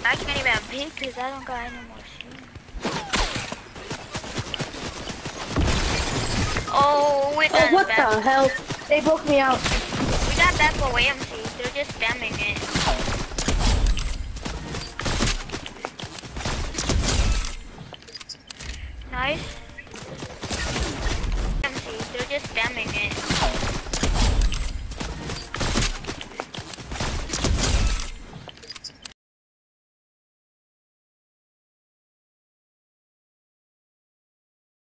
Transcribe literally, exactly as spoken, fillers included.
I can't even peek because I don't got any more shoes. Oh, we're done. Oh, what back. the hell? They broke me out. We got back for A M C. They're just spamming it. Nice. A M C. They're just spamming